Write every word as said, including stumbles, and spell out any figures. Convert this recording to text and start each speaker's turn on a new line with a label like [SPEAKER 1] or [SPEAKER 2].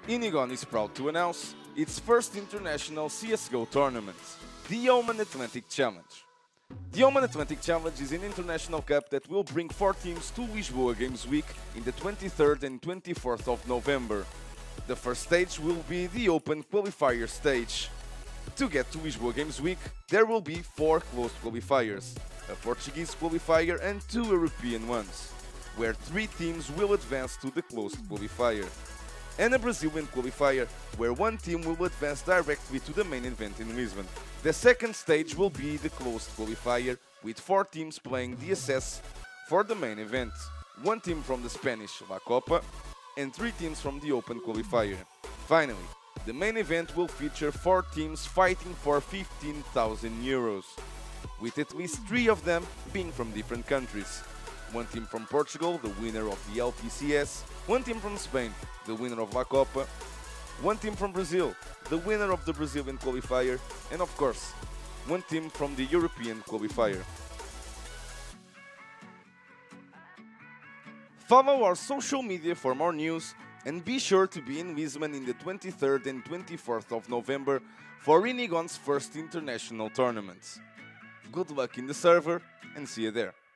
[SPEAKER 1] Inigon is proud to announce its first international C S G O tournament, the Oman Atlantic Challenge. The Oman Atlantic Challenge is an international cup that will bring four teams to Lisboa Games Week in the twenty-third and twenty-fourth of November. The first stage will be the Open Qualifier stage. To get to Lisboa Games Week, there will be four closed qualifiers, a Portuguese qualifier and two European ones, where three teams will advance to the closed qualifier, and a Brazilian qualifier, where one team will advance directly to the main event in Lisbon. The second stage will be the closed qualifier, with four teams playing the access for the main event, one team from the Spanish La Copa, and three teams from the Open qualifier. Finally, the main event will feature four teams fighting for fifteen thousand euros, with at least three of them being from different countries. One team from Portugal, the winner of the L P C S, one team from Spain, the winner of La Copa, one team from Brazil, the winner of the Brazilian qualifier, and of course, one team from the European qualifier. Follow our social media for more news and be sure to be in Lisbon in the twenty-third and twenty-fourth of November for Inigon's first international tournament. Good luck in the server and see you there.